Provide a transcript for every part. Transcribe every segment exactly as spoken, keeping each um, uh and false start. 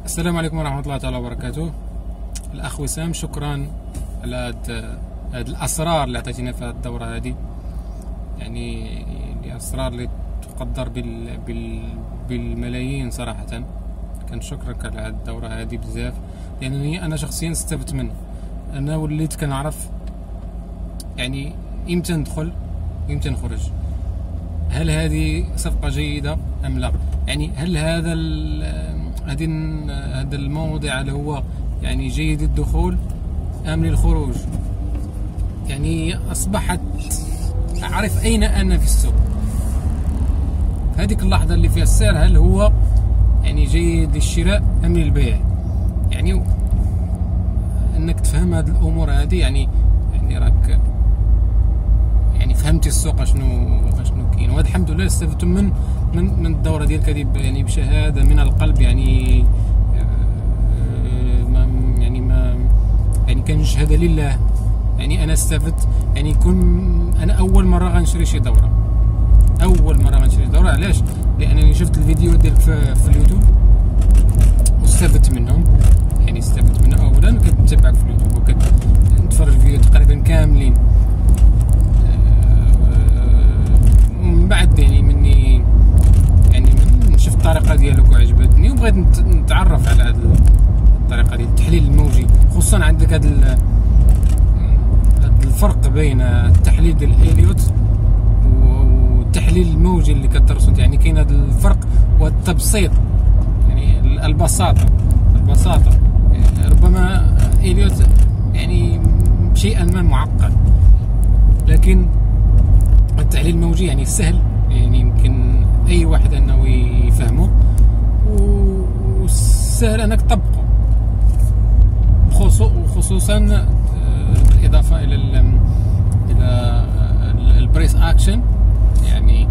السلام عليكم ورحمة الله تعالى وبركاته. الأخ وسام، شكرا على هاد هاد الأسرار اللي عطيتينا في هاد الدورة هادي. يعني الأسرار اللي تقدر بال... بال... بالملايين صراحة. كنشكرك على هاد الدورة هادي بزاف، لأنني يعني أنا شخصيا استفدت منها. أنا وليت كنعرف يعني إمتى ندخل إمتى نخرج، هل هذه صفقة جيدة أم لا، يعني هل هذا هذه هذا الموضع اللي هو يعني جيد الدخول أم للخروج. يعني أصبحت أعرف أين أنا في السوق في هذيك اللحظة اللي فيها السعر، هل هو يعني جيد للشراء أم للبيع. يعني أنك تفهم هذه الأمور هذه، يعني يعني راك يعني فهمتي السوق شنو شنو كاين. وهذا الحمد لله استفدت من من من الدوره ديالك هذه، يعني بشهاده من القلب. يعني ما يعني ما يعني كنشهد لله، يعني انا استفدت. يعني كن انا اول مره غنشري شي دوره، اول مره غنشري دوره. علاش؟ لانني شفت الفيديو ديالك في, في اليوتيوب واستفدت منهم. يعني استفدت منهم اولا، كنتابعك في اليوتيوب وكنتفرج فيديو تقريبا كاملين. من بعد يعني مني يعني من شفت الطريقه ديالك وعجبتني، وبغيت نتعرف على هذه الطريقه ديال التحليل الموجي. خصوصا عندك هذا الفرق بين التحليل ديال اليوت والتحليل الموجي اللي كتدرسو. يعني كاين هذا الفرق والتبسيط، يعني البساطه البساطه ربما اليوت يعني شيئا ما معقد، لكن التحليل الموجي يعني سهل، يعني يمكن اي واحد انه يفهمه، وسهل انك تطبقه، وخصوصا بالاضافه الى ال الى البريس اكشن. يعني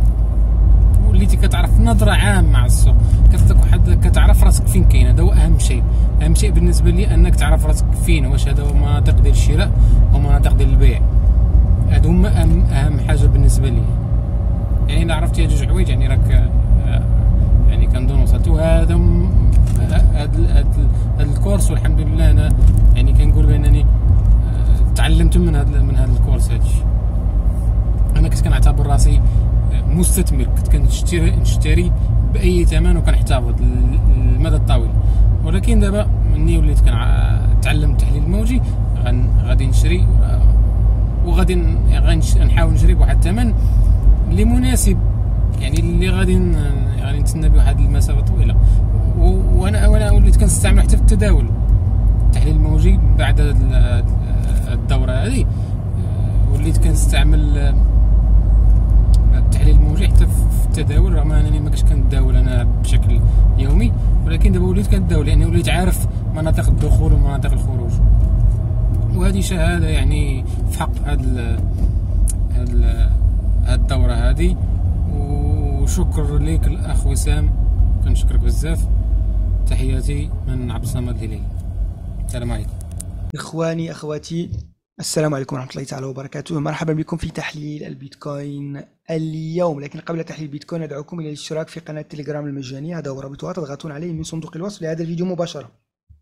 وليتي كتعرف نظره عامه مع السوق، كتعطيك واحد كتعرف راسك فين كاين. هذا هو اهم شيء. اهم شيء بالنسبه لي انك تعرف راسك فين، واش هذا هو مناطق ديال الشراء او مناطق ديال البيع. هادو هما أهم, اهم حاجه بالنسبه لي. يعني الا عرفتي هاد جوج حوايج يعني راك يعني كنظن وصلت. وهذا هاد هاد الكورس، والحمد لله انا يعني كنقول بانني تعلمت من هاد من هاد الكورس. هادشي انا كنت كنعتبر راسي مستثمر، كنت كنشتري نشتري باي ثمن وكنحتفظ للمدى الطويل. ولكن دابا مني وليت كنتعلم التحليل الموجي، غادي نشري وغادي نحاول نشري بواحد الثمن اللي مناسب، يعني اللي غادي غادي نتسنى به واحد المسافه طويله. وانا وانا وليت كنستعمل حتى في التداول التحليل الموجي. بعد الدوره هذه وليت كنستعمل التحليل الموجي حتى في التداول، رغم انني ما كنتش كنتداول انا بشكل يومي، ولكن دابا وليت كنتداول لاني وليت عارف مناطق الدخول ومناطق الخروج. وهذه شهاده يعني في حق هاد هاد هاد الدوره هذه. وشكر ليك الاخ وسام، كنشكرك بزاف. تحياتي من عبد الصمد الهلالي. السلام عليكم اخواني اخواتي، السلام عليكم ورحمه الله تعالى وبركاته. مرحبا بكم في تحليل البيتكوين اليوم. لكن قبل تحليل البيتكوين ندعوكم الى الاشتراك في قناه تليجرام المجانيه، هذا هو رابطها تضغطون عليه من صندوق الوصف لهذا الفيديو مباشره.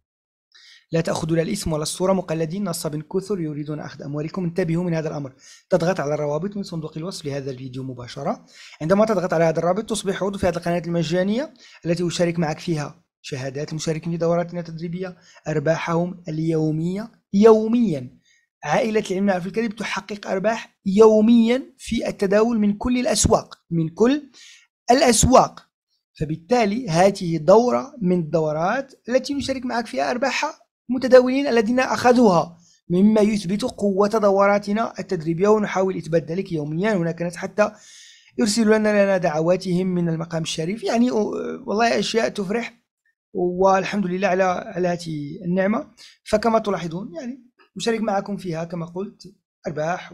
لا تأخذوا لا الاسم ولا الصورة، مقلدين نصاب كثر يريدون أخذ أموالكم، انتبهوا من هذا الأمر. تضغط على الروابط من صندوق الوصف لهذا الفيديو مباشرة. عندما تضغط على هذا الرابط تصبح عضو في هذه القناة المجانية التي أشارك معك فيها شهادات المشاركين في دوراتنا التدريبية، أرباحهم اليومية يوميا. عائلة العلم في الكذب تحقق أرباح يوميا في التداول من كل الأسواق، من كل الأسواق. فبالتالي هذه دورة من الدورات التي نشارك معك فيها أرباحها متداولين الذين أخذوها، مما يثبت قوة دوراتنا التدريبية. ونحاول إثبات ذلك يوميا. هناك ناس حتى يرسلوا لنا لنا دعواتهم من المقام الشريف. يعني والله أشياء تفرح، والحمد لله على على هذه النعمة. فكما تلاحظون يعني نشارك معكم فيها كما قلت أرباح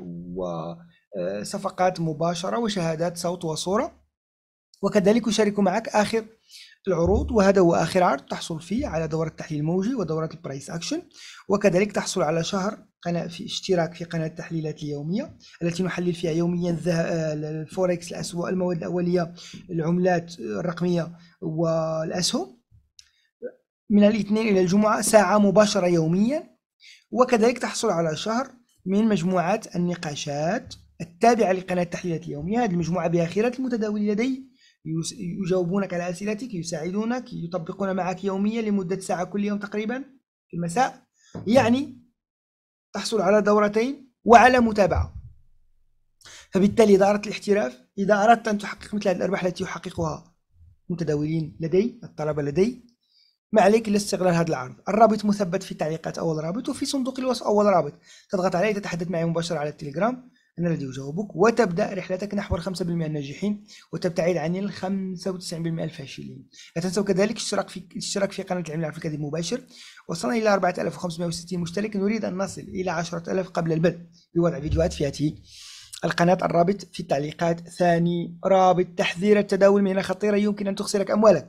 وصفقات مباشرة وشهادات صوت وصورة، وكذلك أشارك معك آخر العروض. وهذا هو آخر عرض تحصل فيه على دورة التحليل الموجي ودورة البرايس أكشن. وكذلك تحصل على شهر قناة في اشتراك في قناة التحليلات اليومية التي نحلل فيها يوميا الفوركس، الأسواق، المواد الأولية، العملات الرقمية والأسهم. من الاثنين إلى الجمعة ساعة مباشرة يوميا، وكذلك تحصل على شهر من مجموعة النقاشات التابعة لقناة التحليلات اليومية. هذه المجموعة بها خيرات المتداولين لدي، يجاوبونك على أسئلتك، يساعدونك، يطبقون معك يوميا لمدة ساعة كل يوم تقريبا في المساء، يعني تحصل على دورتين وعلى متابعة. فبالتالي إذا أردت الاحتراف، إذا أردت أن تحقق مثل هذه الأرباح التي يحققها المتداولين لدي، الطلبة لدي، ما عليك إلا استغلال هذا العرض. الرابط مثبت في التعليقات، أول رابط، وفي صندوق الوصف أول رابط، تضغط عليه تتحدث معي مباشرة على التليجرام، أنا الذي أجاوبك، وتبدأ رحلتك نحو الخمسة بالمئة الناجحين وتبتعد عن الخمسة وتسعين بالمئة الفاشلين. لا تنسوا كذلك الاشتراك في الاشتراك في قناة العلم العرف الكذب مباشر. وصلنا إلى أربعة آلاف وخمسمئة وستين مشترك، نريد أن نصل إلى عشرة آلاف قبل البدء بوضع فيديوهات في هذه القناة. الرابط في التعليقات. ثاني رابط: تحذير التداول من خطيرة يمكن أن تخسرك أموالك.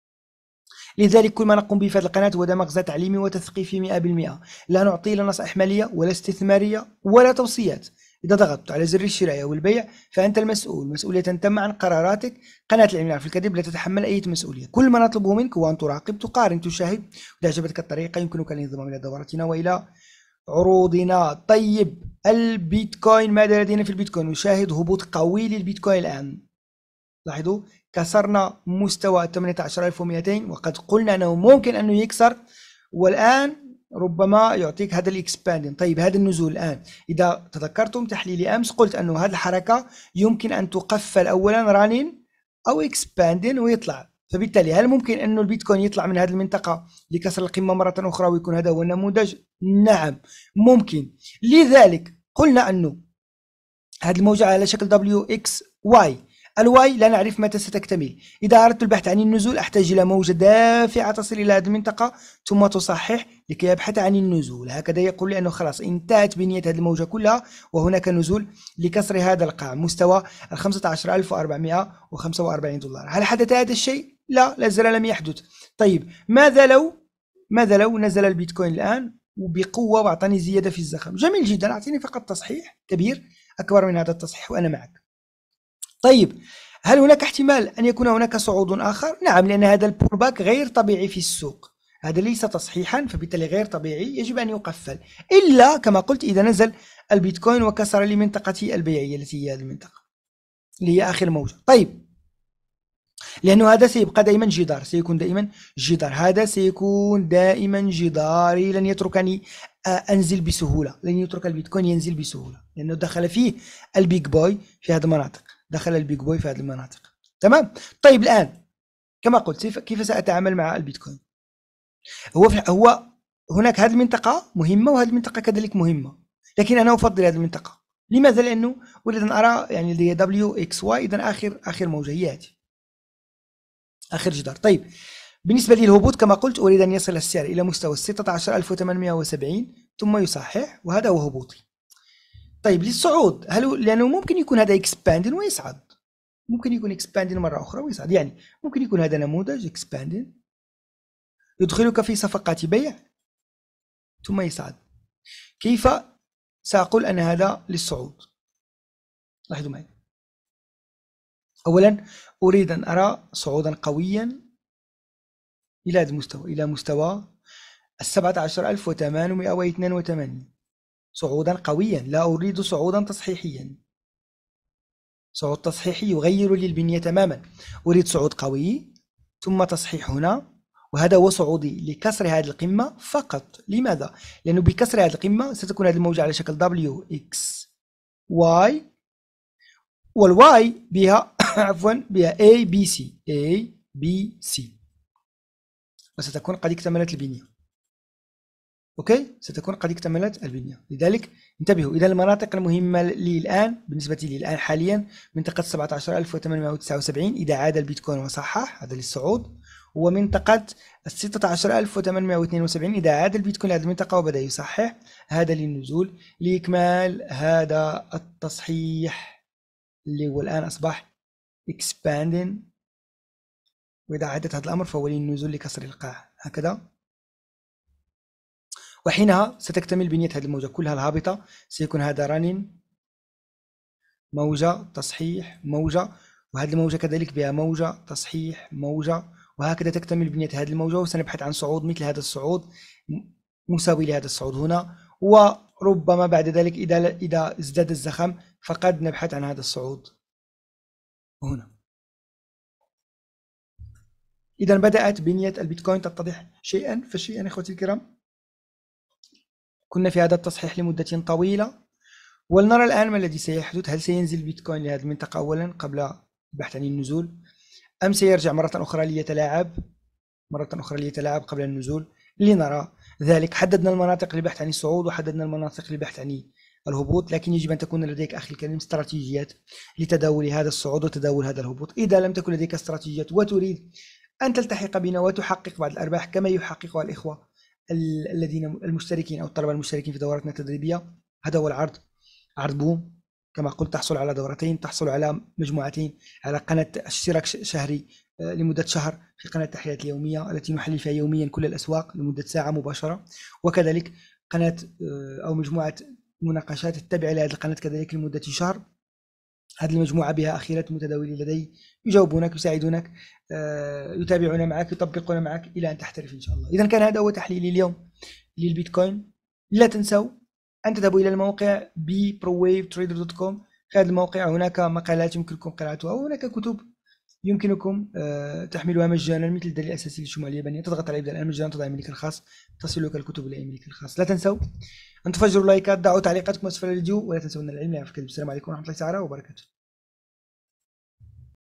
لذلك كل ما نقوم به في هذه القناة هو مغزى تعليمي وتثقيفي مئة بالمئة، لا نعطي لا نصائح مالية ولا استثمارية ولا توصيات. إذا ضغطت على زر الشراء والبيع فأنت المسؤول، مسؤولية تم عن قراراتك. قناة العلم العرف الكذب لا تتحمل أي مسؤولية. كل ما نطلبه منك هو أن تراقب، تقارن، تشاهد. إذا عجبتك الطريقة يمكنك الانضمام إلى دورتنا وإلى عروضنا. طيب، البيتكوين، ماذا لدينا في البيتكوين؟ نشاهد هبوط قوي للبيتكوين الآن. لاحظوا كسرنا مستوى ثمانية عشر ألف ومئتين وقد قلنا أنه ممكن أنه يكسر، والآن ربما يعطيك هذا الاكسباندين. طيب، هذا النزول الآن، إذا تذكرتم تحليلي أمس قلت أنه هذه الحركة يمكن أن تقفل أولا رانين أو اكسباندين ويطلع. فبالتالي هل ممكن أنه البيتكوين يطلع من هذه المنطقة لكسر القمة مرة أخرى ويكون هذا هو النموذج؟ نعم ممكن. لذلك قلنا أنه هذه الموجة على شكل دبليو إكس واي. الواي لا نعرف متى ستكتمل. إذا أردت البحث عن النزول أحتاج إلى موجة دافعة تصل إلى هذه المنطقة ثم تصحح لكي يبحث عن النزول. هكذا يقول لي أنه خلاص انتهت بنية هذه الموجة كلها وهناك نزول لكسر هذا القاع مستوى ال خمسة عشر ألف وأربعمئة وخمسة وأربعين دولار. هل حدث هذا الشيء؟ لا، لا زال لم يحدث. طيب، ماذا لو ماذا لو نزل البيتكوين الآن وبقوة وأعطاني زيادة في الزخم؟ جميل جدا، أعطيني فقط تصحيح كبير أكبر من هذا التصحيح وأنا معك. طيب، هل هناك احتمال أن يكون هناك صعود آخر؟ نعم، لأن هذا البول باك غير طبيعي في السوق، هذا ليس تصحيحا، فبالتالي غير طبيعي، يجب أن يقفل، إلا كما قلت إذا نزل البيتكوين وكسر لي منطقتي البيعية التي هي هذه المنطقة اللي هي آخر موجة. طيب، لأنه هذا سيبقى دائما جدار، سيكون دائما جدار، هذا سيكون دائما جداري، لن يتركني أنزل بسهولة، لن يترك البيتكوين ينزل بسهولة، لأنه دخل فيه البيج بوي في هذه المناطق، دخل البيج بوي في هذه المناطق. تمام. طيب، الآن كما قلت كيف سأتعامل مع البيتكوين؟ هو هو هناك هذه المنطقة مهمة وهذه المنطقة كذلك مهمة، لكن أنا أفضل هذه المنطقة. لماذا؟ لأنه أريد أن أرى يعني اللي هي دبليو إكس واي، إذا آخر آخر موجة هي هذه، آخر جدار. طيب، بالنسبة للهبوط كما قلت أريد أن يصل السعر إلى مستوى ستة عشر ألف وثمانمئة وسبعين ثم يصحح، وهذا هو هبوطي. طيب، للصعود، هل لأنه ممكن يكون هذا اكسباندين ويصعد، ممكن يكون اكسباندين مرة أخرى ويصعد، يعني ممكن يكون هذا نموذج اكسباندين يدخلك في صفقات بيع ثم يصعد. كيف سأقول أن هذا للصعود؟ لاحظوا معي. أولا أريد أن أرى صعودا قويا إلى هذا المستوى، إلى مستوى السبعة عشر ألف وثمانمئة واثنين وثمانين، صعودا قويا، لا أريد صعودا تصحيحيا. صعود تصحيحي يغير لي البنية تماما، أريد صعود قوي ثم تصحيح هنا، وهذا هو صعودي لكسر هذه القمة فقط. لماذا؟ لأنه بكسر هذه القمة ستكون هذه الموجة على شكل دبليو إكس واي، والواي بها عفوا بها A B C A B C، وستكون قد اكتملت البنية. اوكي، ستكون قد اكتملت البنية. لذلك انتبهوا، اذا المناطق المهمة لي الآن بالنسبة لي الآن حاليا منطقة سبعة عشر ألف وثمانمئة وتسعة وسبعين إذا عاد البيتكوين وصحح، هذا للصعود، ومنطقة ستة عشر ألف وثمانمئة واثنين وسبعين إذا عاد البيتكوين لهذه المنطقة وبدأ يصحح، هذا للنزول لإكمال هذا التصحيح اللي هو الآن أصبح expanding، وإذا عادت هذا الأمر فهو للنزول لكسر القاع هكذا، وحينها ستكتمل بنية هذه الموجة كلها الهابطة. سيكون هذا رنين، موجة تصحيح، موجة، وهذه الموجة كذلك بها موجة تصحيح، موجة، وهكذا تكتمل بنية هذه الموجة، وسنبحث عن صعود مثل هذا الصعود مساوي لهذا الصعود هنا، وربما بعد ذلك إذا إذا ازداد الزخم فقد نبحث عن هذا الصعود هنا. إذا بدأت بنية البيتكوين تتضح شيئا فشيئا اخوتي الكرام. كنا في هذا التصحيح لمدة طويلة، ولنرى الآن ما الذي سيحدث. هل سينزل البيتكوين لهذه المنطقة أولا قبل البحث عن النزول، أم سيرجع مرة أخرى ليتلاعب مرة أخرى ليتلاعب قبل النزول؟ لنرى ذلك. حددنا المناطق للبحث عن الصعود، وحددنا المناطق للبحث عن الهبوط، لكن يجب أن تكون لديك أخي الكريم استراتيجيات لتداول هذا الصعود وتداول هذا الهبوط. إذا لم تكن لديك استراتيجيات وتريد أن تلتحق بنا وتحقق بعض الأرباح كما يحققها الإخوة الذين المشتركين أو الطلبة المشتركين في دوراتنا التدريبية، هذا هو العرض، عرض بوم. كما قلت تحصل على دورتين، تحصل على مجموعتين، على قناة اشتراك شهري لمدة شهر في قناة التحليلات اليومية التي نحلل فيها يوميا كل الأسواق لمدة ساعة مباشرة، وكذلك قناة أو مجموعة مناقشات التابعة لهذه القناة كذلك لمدة شهر. هذه المجموعة بها أخيرة متداولين لدي يجاوبونك، يساعدونك، يتابعون معك، يطبقون معك إلى أن تحترف إن شاء الله. إذا كان هذا هو تحليلي اليوم للبيتكوين. لا تنسوا أن تذهبوا إلى الموقع بي برو ويف تريدر دوت كوم. في هذا الموقع هناك مقالات يمكنكم قراءتها، وهناك كتب يمكنكم تحملها مجانا مثل الدليل الأساسي للشموع اليابانية. تضغط على ابدأ الآن مجانا، تضع إيميلك الخاص، تصلك الكتب إلى إيميلك الخاص. لا تنسوا أن تفجروا لايكات، ضعوا تعليقاتكم أسفل الفيديو، ولا تنسوا أن العلم يعرف الكذب. السلام عليكم ورحمة الله تعالى وبركاته.